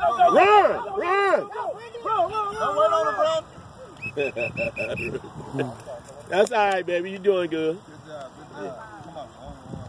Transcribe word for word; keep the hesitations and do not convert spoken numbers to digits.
Run! Run! Don't wait on the brother. That's all right, baby. You're doing good. Good job. Good job. Come on.